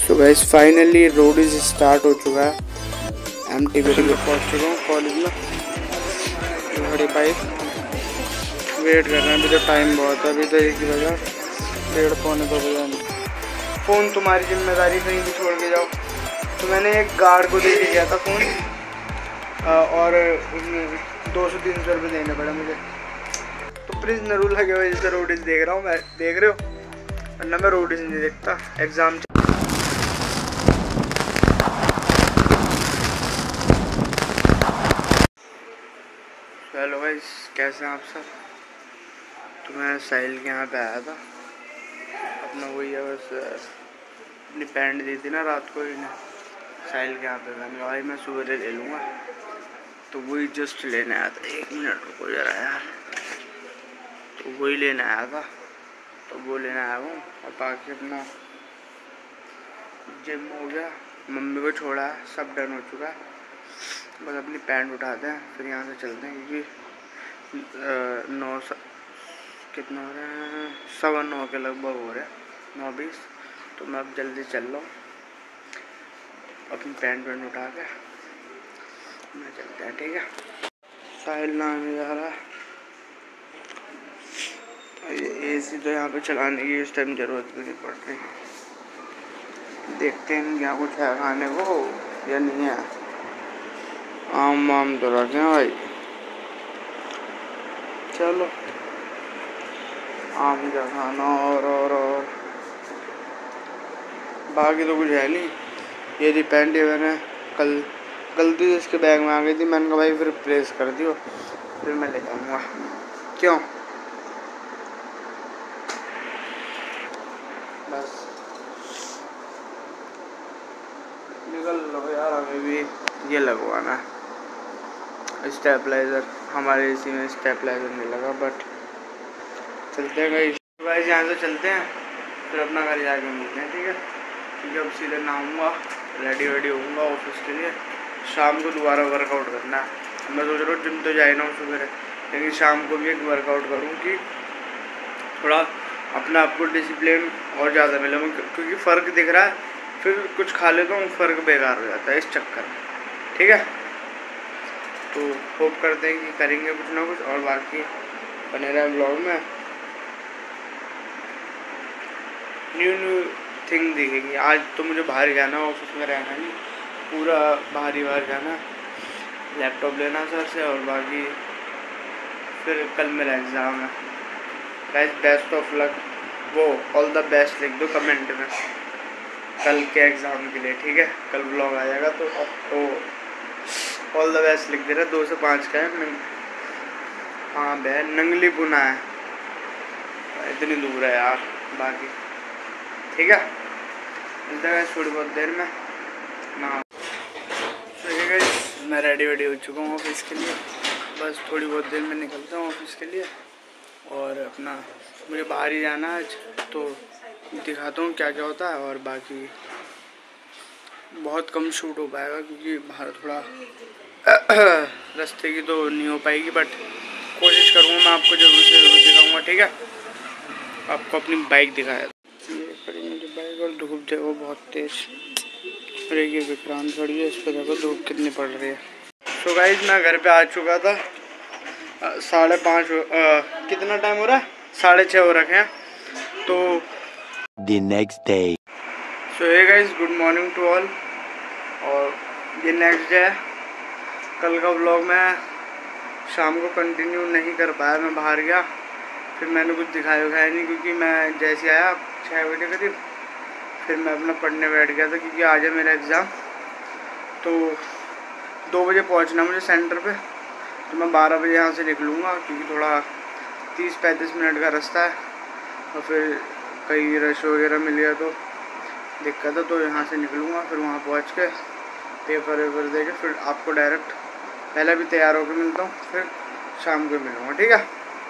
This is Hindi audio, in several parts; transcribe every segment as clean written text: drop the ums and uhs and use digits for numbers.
So guys finally road is start हो चुका है। MTB में पहुंच चुका हूँ कॉलेज में। बड़ी बाइक वेट कर रहे हैं, अभी तो टाइम बहुत है, अभी तो 1 बजा 1:30 पौने 2 बजे। फ़ोन तुम्हारी जिम्मेदारी, कहीं भी छोड़ के जाओ। तो मैंने एक गार्ड को दे के गया था फ़ोन और उसमें 200-300 रुपये देने पड़े मुझे। तो प्लीज़ नरूल लगे वजह से रोड देख रहा हूँ मैं, देख रहे हो, वरना मैं रोड नहीं देखता। एग्ज़ाम हेलो गाइस, कैसे हैं आप सब। तो मैं साहिल के यहाँ पे आया था, अपना वही है बस, अपनी पैंट दी थी ना रात को ही साहिल के यहाँ पे। मैंने कहा भाई मैं सुबह ले लूँगा, तो वही जस्ट लेने आया था। 1 मिनट रुको जरा यार। तो वही लेने आया था, तो वो लेने आया हूँ। और बाकी अपना जिम हो गया, मम्मी को छोड़ा है, सब डन हो चुका है। बस अपनी पैंट उठाते हैं, फिर यहाँ से चलते हैं, क्योंकि 9 कितना हो रहे हैं, 9:15 के लगभग हो रहे हैं, 9:20। तो मैं अब जल्दी चल रहा हूँ, अपनी पैंट उठा के मैं चलते हैं, ठीक है। साहिल नहाने जा रहा है। ये AC तो यहाँ पे चलाने की इस टाइम ज़रूरत भी नहीं पड़ रही। देखते हैं क्या कुछ है खाने को या नहीं है। आम तो रखे हैं भाई, चलो आम का खाना। और बाकी तो कुछ है नहीं। ये थी पैंट, मैंने कल गलती से इसके बैग में आ गई थी। मैंने कहा भाई फिर प्रेस कर दियो, फिर मैं ले जाऊँगा। क्यों, बस निकल लो यार, हमें भी ये लगवाना है स्टेबलाइज़र। हमारे इसी में स्टेबलाइज़र नहीं लगा, बट चलते हैं गाइस, यहाँ से चलते हैं, फिर अपना घर जाके मिलते हैं, ठीक है। क्योंकि अब सीधे नहाऊँगा, रेडी होऊंगा ऑफिस के लिए। शाम को दोबारा वर्कआउट करना है। मैं सोच रहा हूँ जिम तो जाए ना सुबह, लेकिन शाम को भी एक वर्कआउट करूँ कि थोड़ा अपना आपको डिसिप्लिन और ज़्यादा मिले, क्योंकि फ़र्क दिख रहा है। फिर कुछ खा लेता हूँ, फ़र्क बेकार हो जाता है इस चक्कर में, ठीक है। तो होप करते हैं कि करेंगे कुछ ना कुछ, और बाकी बने रहे ब्लॉग में। न्यू थिंग दिखेगी। आज तो मुझे बाहर जाना, ऑफिस में रहना नहीं, पूरा बाहर जाना, लैपटॉप लेना सर से, और बाकी फिर कल मेरा एग्ज़ाम है। गाइस बेस्ट ऑफ लक, वो ऑल द बेस्ट लिख दो कमेंट में कल के एग्ज़ाम के लिए, ठीक है। कल ब्लॉग आ जाएगा तो ऑल द बेस्ट लिख दे रहा। 2 से 5 का है। हाँ बे, नंगली पुना है, इतनी दूर है यार। बाकी ठीक है, मिलता है थोड़ी बहुत देर में ना। ठीक है, मैं रेडी हो चुका हूँ ऑफिस के लिए। बस थोड़ी बहुत देर में निकलता हूँ ऑफिस के लिए, और अपना मुझे बाहर ही जाना है आज, तो दिखाता हूँ क्या क्या होता है। और बाकी बहुत कम शूट हो पाएगा, क्योंकि बाहर थोड़ा रास्ते की तो नहीं हो पाएगी, बट कोशिश करूँगा मैं आपको ज़रूर से ज़रूर दिखाऊँगा, ठीक है। आपको अपनी बाइक दिखाया, ये खड़ी मेरी बाइक, और धूप देखो बहुत तेज़। अरे ये विक्रांत खड़ी है, इस पर देखो धूप कितनी पड़ रही है। तो गाइस मैं घर पे आ चुका था, 5:30 कितना टाइम हो रहा है, 6:30 हो रखे हैं। तो The next day. So hey guys, good morning to all. और ये नेक्स्ट डे है। कल का व्लॉग मैं शाम को कंटिन्यू नहीं कर पाया, मैं बाहर गया, फिर मैंने कुछ दिखाया नहीं, क्योंकि मैं जैसे आया 6 बजे करीब, फिर मैं अपना पढ़ने बैठ गया था, क्योंकि आज है मेरा एग्ज़ाम। तो 2 बजे पहुंचना मुझे सेंटर पे, तो मैं 12 बजे यहाँ से निकलूँगा, क्योंकि थोड़ा 30-35 मिनट का रास्ता है, और फिर कहीं रश वगैरह मिल गया तो दिक्कत है। तो यहाँ से निकलूँगा, फिर वहाँ पहुँच के पेपर वेपर दे के फिर आपको डायरेक्ट पहले भी तैयार होकर मिलता हूँ, फिर शाम को मिलूँगा, ठीक है।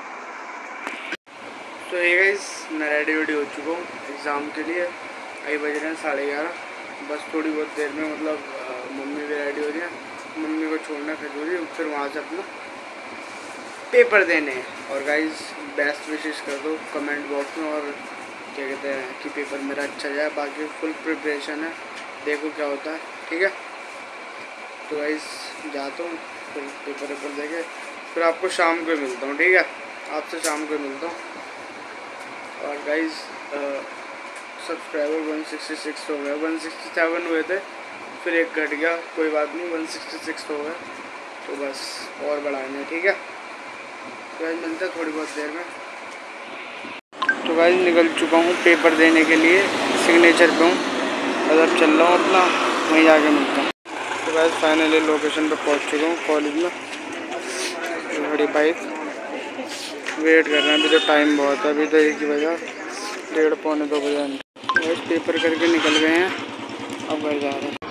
तो ये गाइस मैं रेडी हो चुका हूँ एग्ज़ाम के लिए। अभी बज रहे हैं 11:30। बस थोड़ी बहुत देर में, मतलब मम्मी भी रेडी हो रही है, मम्मी को छोड़ना खजूरी, फिर वहाँ से अपना पेपर देने। और गाइस बेस्ट विशेष कर दो कमेंट बॉक्स में, और क्या कहते हैं कि पेपर मेरा अच्छा जाए। बाकी फुल प्रिपरेशन है, देखो क्या होता है। ठीक है, तो गाइस जाता हूँ, फिर पेपर वेपर देके फिर आपको शाम को मिलता हूँ। ठीक है, आपसे शाम को मिलता हूँ। और गाइस सब्सक्राइबर 166 हो गए, 167 हुए थे, फिर एक घट गया, कोई बात नहीं, 166 हो गए, तो बस और बढ़ाने। ठीक है, तो गाइस मिलते हैं थोड़ी बहुत देर में। तो गाइस निकल चुका हूँ पेपर देने के लिए, सिग्नेचर पे हूँ, मतलब चल रहा हूँ अपना, वहीं जाके मिलता हूँ। तो गाइस फाइनली लोकेशन पे पहुँच चुका हूँ कॉलेज में। बड़ी बाइक वेट कर रहे हैं, अभी तो टाइम बहुत है, अभी तो 1 ही बजा, 1:30 पौने 2 बजे। बस पेपर करके निकल गए हैं, अब घर जा रहे हैं।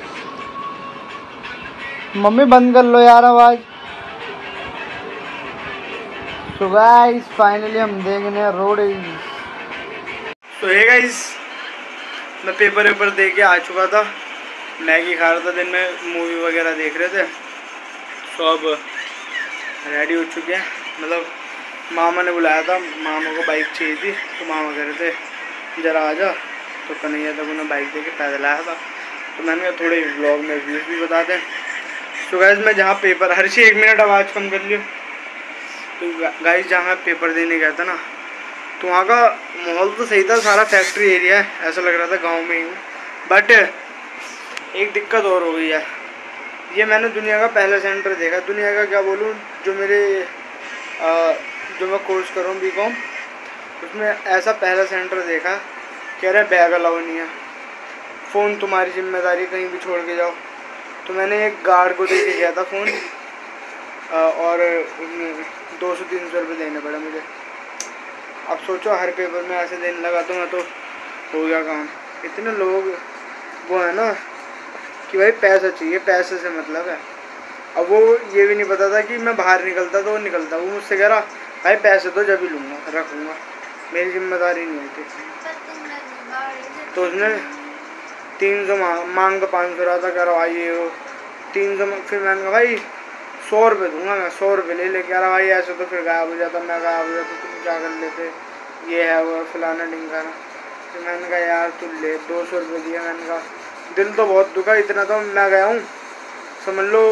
मम्मी बंद कर लो यार आवाज़। तो गाइस फाइनली हम देखने रोड। तो है गाइस, मैं पेपर वेपर दे के आ चुका था, मैगी खा रहा था, दिन में मूवी वगैरह देख रहे थे। तो अब रेडी हो चुके हैं, मतलब मामा ने बुलाया था, मामा को बाइक चाहिए थी, तो मामा कह रहे थे ज़रा आ जा, तो कन्हैया तक उन्हें बाइक दे के पैदल आया था। तो मैंने कहा थोड़े व्लॉग में व्यूज़ भी बता दें। तो गाइस मैं जहाँ पेपर, हर चीज़ 1 मिनट आवाज़ कम कर लियो। तो गाइस जहाँ मैं पेपर देने गया था ना, तो वहाँ का माहौल तो सही था, सारा फैक्ट्री एरिया है, ऐसा लग रहा था गांव में ही हूँ। बट एक दिक्कत और हो गई है, ये मैंने दुनिया का पहला सेंटर देखा, दुनिया का क्या बोलूँ, जो मेरे जो मैं कोर्स कर रहा हूँ बीकॉम, उसमें ऐसा पहला सेंटर देखा, कह रहे बैग अलाउ नहीं है, फ़ोन तुम्हारी जिम्मेदारी, कहीं भी छोड़ के जाओ। तो मैंने एक गार्ड को दे के गया था फ़ोन, और उसमें 200-300 रुपये देने पड़े मुझे। अब सोचो हर पेपर में ऐसे देने लगा तो मैं तो हो गया काम। इतने लोग वो है ना कि भाई पैसा चाहिए, पैसे से मतलब है। अब वो ये भी नहीं पता था कि मैं बाहर निकलता तो वो निकलता, वो मुझसे कह रहा भाई पैसे तो जब ही लूँगा, रखूँगा, मेरी जिम्मेदारी नहीं होती। तो उसने 300 मांग तो 500 रहा था, करवाइए वो 300। फिर मैंने कहा भाई 100 रुपये दूंगा मैं, 100 रुपये ले लेके। यार भाई ऐसे तो फिर गायब हो जाता, मैं गायब हो जाता, तुम क्या कर लेते, ये है वो फलाना ढिंकाना। तो मैंने कहा यार तू ले, 200 रुपये दिए। मैंने कहा दिल तो बहुत दुखा, इतना तो मैं गया हूँ, समझ लो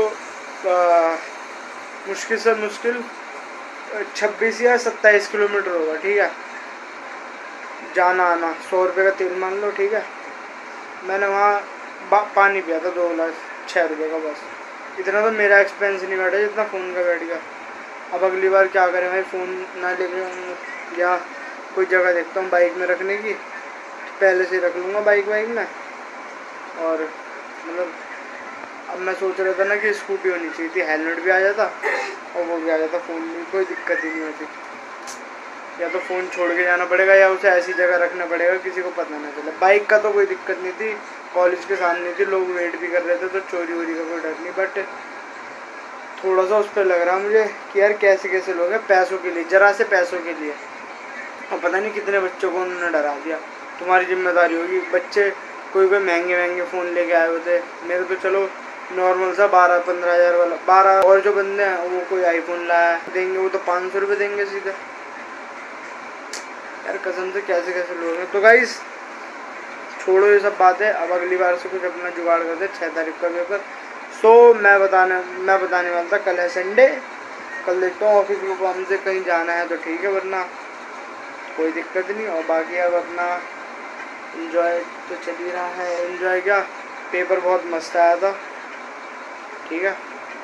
मुश्किल से मुश्किल 26 या 27 किलोमीटर होगा। ठीक है, जाना आना, 100 रुपये का तेल मान लो। ठीक है, मैंने वहाँ पानी पिया था 2 गिलास, 6 रुपये का, बस इतना तो मेरा एक्सपेंस नहीं बैठा जितना फ़ोन का बैठ गया। अब अगली बार क्या करें भाई, फ़ोन ना लेके, या कोई जगह देखता हूँ बाइक में रखने की, पहले से रख लूँगा बाइक में। और मतलब अब मैं सोच रहा था ना कि स्कूटी होनी चाहिए थी, हेलमेट भी आ जाता और वो भी आ जाता, फ़ोन में कोई दिक्कत ही नहीं होती। या तो फ़ोन छोड़ के जाना पड़ेगा या उसे ऐसी जगह रखना पड़ेगा किसी को पता ना चले। बाइक का तो कोई दिक्कत नहीं थी, कॉलेज के सामने थी, लोग वेट भी कर रहे थे, तो चोरी वोरी का कोई डर नहीं। बट थोड़ा सा उस पर लग रहा मुझे कि यार कैसे कैसे लोग हैं पैसों के लिए, ज़रा से पैसों के लिए, और पता नहीं कितने बच्चों को उन्होंने डरा दिया। तुम्हारी जिम्मेदारी होगी। बच्चे कोई महंगे फ़ोन लेके आए होते, मेरे तो चलो नॉर्मल सा 12-15 हज़ार वाला, 12, और जो बंदे हैं वो कोई आईफोन लाया देंगे, वो तो 500 रुपये देंगे सीधे। यार कसम से कैसे कैसे लोग हैं। तो गाइस छोड़ो ये सब बातें, अब अगली बार से कुछ अपना जुगाड़ करते। 6 तारीख का पेपर। सो मैं बताने वाला था, कल है संडे, कल देखता हूँ ऑफिस को काम से कहीं जाना है तो ठीक है, वरना कोई दिक्कत नहीं। और बाकी अब अपना एंजॉय तो चल ही रहा है। एंजॉय क्या, पेपर बहुत मस्त आया था। ठीक है,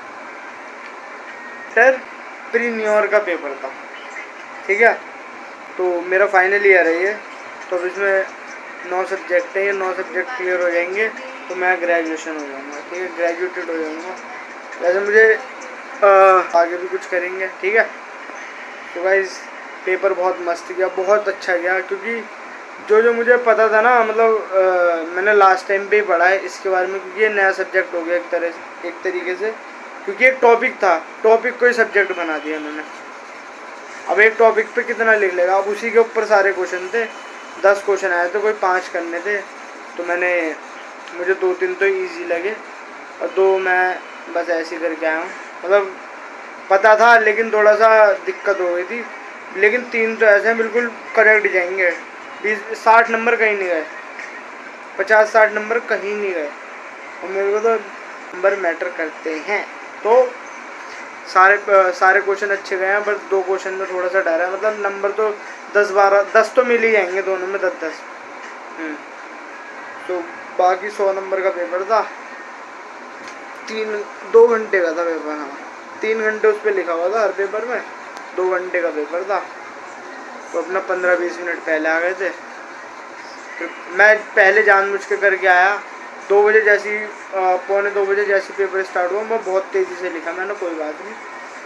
सर प्री न्यू ईयर का पेपर था। ठीक है, तो मेरा फाइनल ईयर है ये, तो अब इसमें 9 सब्जेक्ट हैं, ये 9 सब्जेक्ट क्लियर हो जाएंगे तो मैं ग्रेजुएशन हो जाऊँगा। ठीक है, ग्रेजुएटेड हो जाऊँगा। वैसे मुझे आगे भी कुछ करेंगे। ठीक है, तो गाइस पेपर बहुत मस्त गया, बहुत अच्छा गया, क्योंकि जो मुझे पता था ना, मतलब मैंने लास्ट टाइम पे ही पढ़ा है इसके बारे में, क्योंकि ये नया सब्जेक्ट हो गया एक तरीके से, क्योंकि एक टॉपिक था, टॉपिक को ही सब्जेक्ट बना दिया उन्होंने। अब एक टॉपिक पे कितना लिख लेगा, अब उसी के ऊपर सारे क्वेश्चन थे, 10 क्वेश्चन आए थे, कोई 5 करने थे। तो मुझे 2-3 तो इजी लगे और 2 मैं बस ऐसे ही करके आया हूँ। मतलब पता था लेकिन थोड़ा सा दिक्कत हो गई थी, लेकिन 3 तो ऐसे हैं बिल्कुल करेक्ट जाएंगे, 60 नंबर कहीं नहीं गए, 50-60 नंबर कहीं नहीं गए। और मेरे को तो नंबर मैटर करते हैं। तो सारे क्वेश्चन अच्छे गए हैं, बस 2 क्वेश्चन में थोड़ा सा डर है। मतलब नंबर तो 10 तो मिल ही जाएंगे दोनों में 10-10। तो बाकी 100 नंबर का पेपर था, 2 घंटे का था पेपर। हाँ 3 घंटे उस पर लिखा हुआ था हर पेपर में, 2 घंटे का पेपर था। तो अपना 15-20 मिनट पहले आ गए थे। फिर मैं पहले जानबूझ के करके आया। 2 बजे जैसी 1:45 बजे जैसी पेपर स्टार्ट हुआ, मैं बहुत तेज़ी से लिखा मैंने, कोई बात नहीं।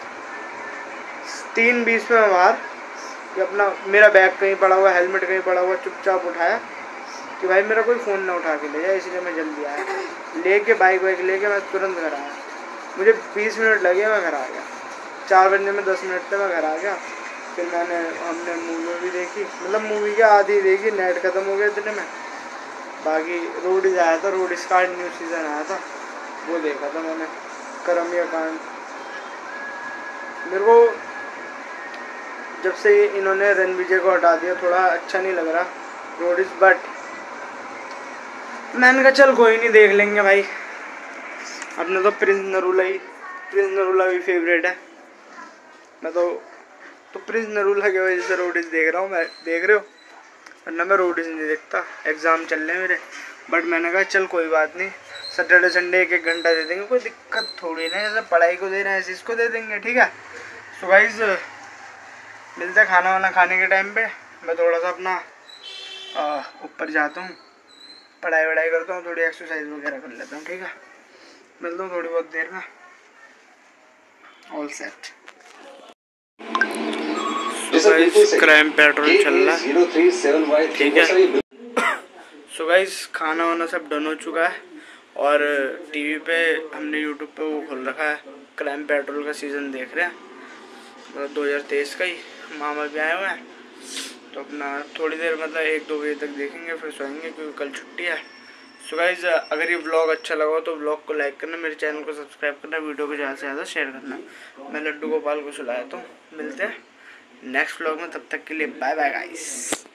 3:20 में बाहर कि अपना मेरा बैग कहीं पड़ा हुआ, हेलमेट कहीं पड़ा हुआ, चुपचाप उठाया कि भाई मेरा कोई फ़ोन ना उठा के ले जाए, इसलिए मैं जल्दी आया। लेके बाइक लेके मैं तुरंत घर आया। मुझे 20 मिनट लगे, मैं घर आ गया। 4 बजने में 10 मिनट थे, मैं घर आ गया। फिर हमने मूवी भी देखी, मतलब मूवी की आधी देखी, नेट ख़त्म हो गया इतने में। बाकी रोडीज आया था, रोडीज का न्यू सीज़न आया था, वो देखा था मैंने, करमिया कांड। मेरे को जब से इन्होंने रणविजय को हटा दिया थोड़ा अच्छा नहीं लग रहा रोडीज, बट मैंने कहा चल कोई नहीं, देख लेंगे भाई। अपने तो प्रिंस नरूला भी फेवरेट है। मैं तो प्रिंस नरूला की वजह से रोडीज देख रहा हूँ, मैं देख रहे हो, वरना मैं रोडीज नहीं देखता। एग्ज़ाम चल रहे हैं मेरे, बट मैंने कहा चल कोई बात नहीं, सैटरडे संडे 1-1 घंटा दे देंगे, कोई दिक्कत थोड़ी ना, जैसे पढ़ाई को दे रहे हैं ऐसे इसको दे देंगे, ठीक है। सो गाइस मिलते हैं खाना वाना खाने के टाइम पे। मैं थोड़ा सा अपना ऊपर जाता हूँ, पढ़ाई वढ़ाई करता हूँ, थोड़ी एक्सरसाइज वगैरह कर लेता हूँ, ठीक है। मिलता हूँ थोड़ी बहुत देर में। All set. So guys crime patrol चल रहा है, ठीक है। सो गाइस खाना वाना सब डन हो चुका है, और टीवी पे हमने यूट्यूब पे वो खोल रखा है, क्राइम पेट्रोल का सीज़न देख रहे हैं, मतलब 2023 का ही। मामा भी आए हुए हैं, तो अपना थोड़ी देर मतलब 1-2 बजे तक देखेंगे, फिर सोएंगे क्योंकि कल छुट्टी है। सो गाइस अगर ये व्लॉग अच्छा लगा तो व्लॉग को लाइक करना, मेरे चैनल को सब्सक्राइब करना, वीडियो को ज़्यादा से ज़्यादा शेयर करना। मैं लड्डू गोपाल को सुलाया, तो मिलते हैं नेक्स्ट व्लॉग में, तब तक के लिए बाय बाय गाइस।